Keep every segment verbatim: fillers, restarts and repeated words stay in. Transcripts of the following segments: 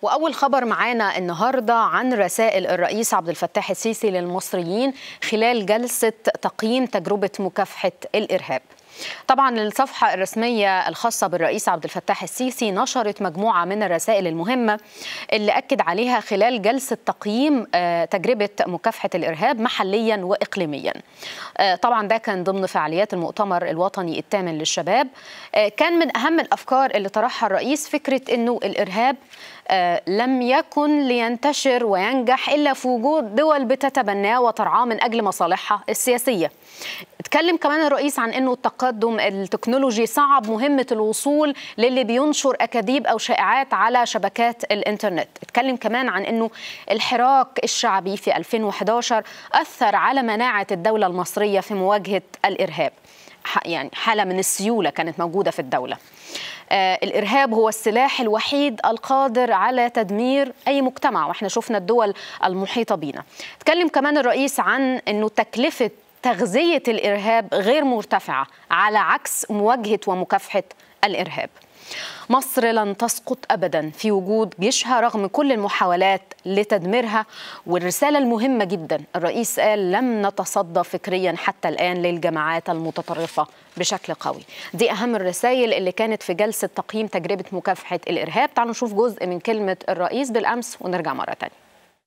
وأول خبر معانا النهاردة عن رسائل الرئيس عبد الفتاح السيسي للمصريين خلال جلسة تقييم تجربة مكافحة الإرهاب. طبعا الصفحة الرسمية الخاصة بالرئيس عبد الفتاح السيسي نشرت مجموعة من الرسائل المهمة اللي أكد عليها خلال جلسة تقييم تجربة مكافحة الإرهاب محليا وإقليميا. طبعا ده كان ضمن فعاليات المؤتمر الوطني الثامن للشباب. كان من أهم الأفكار اللي طرحها الرئيس فكرة أنه الإرهاب لم يكن لينتشر وينجح إلا في وجود دول بتتبناه وترعاه من أجل مصالحها السياسية. اتكلم كمان الرئيس عن أنه التقدم التكنولوجي صعب مهمة الوصول للي بينشر أكاذيب أو شائعات على شبكات الإنترنت. اتكلم كمان عن أنه الحراك الشعبي في ألفين وأحد عشر أثر على مناعة الدولة المصرية في مواجهة الإرهاب، يعني حالة من السيولة كانت موجودة في الدولة. آه الإرهاب هو السلاح الوحيد القادر على تدمير أي مجتمع، وإحنا شفنا الدول المحيطة بينا. تكلم كمان الرئيس عن أنه تكلفة تغذية الإرهاب غير مرتفعة على عكس مواجهة ومكافحة الإرهاب. مصر لن تسقط أبدا في وجود جيشها رغم كل المحاولات لتدميرها. والرسالة المهمة جدا الرئيس قال لم نتصدى فكريا حتى الآن للجماعات المتطرفة بشكل قوي. دي أهم الرسائل اللي كانت في جلسة تقييم تجربة مكافحة الإرهاب. تعالوا نشوف جزء من كلمة الرئيس بالأمس ونرجع مرة تانية.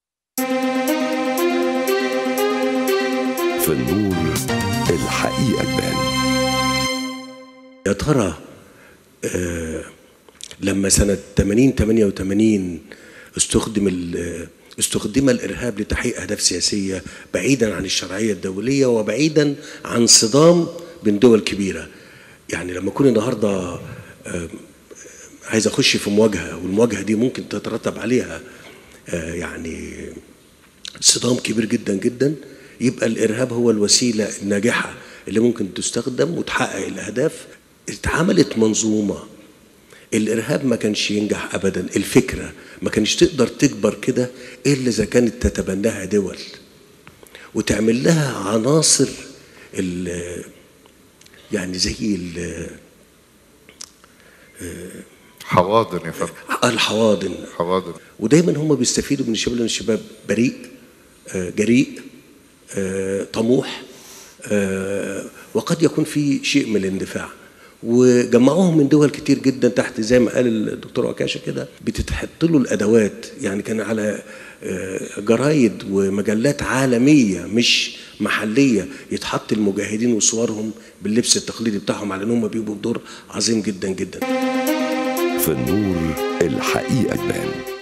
في النور الحقيقة تبان. يا ترى آه لما سنة ثمانين ثمانية وثمانين استخدم استخدم الإرهاب لتحقيق أهداف سياسية بعيدا عن الشرعية الدولية وبعيدا عن صدام بين دول كبيرة. يعني لما أكون النهاردة آه عايز أخش في مواجهة والمواجهة دي ممكن تترتب عليها آه يعني صدام كبير جدا جدا، يبقى الإرهاب هو الوسيلة الناجحة اللي ممكن تستخدم وتحقق الأهداف. اتعملت منظومة. الإرهاب ما كانش ينجح أبدا، الفكرة ما كانش تقدر تكبر كده إلا إذا كانت تتبناها دول وتعمل لها عناصر ال يعني زي ال حواضن يا فندم. الحواضن حواضن. ودايما هم بيستفيدوا من الشباب، لأن الشباب بريء جريء طموح وقد يكون في شيء من الاندفاع، وجمعوهم من دول كتير جدا تحت زي ما قال الدكتور عكاشة كده بتتحط له الادوات. يعني كان على جرايد ومجلات عالميه مش محليه يتحط المجاهدين وصورهم باللبس التقليدي بتاعهم على انهم بيبقوا بدور عظيم جدا جدا. في النور الحقيقة تبان.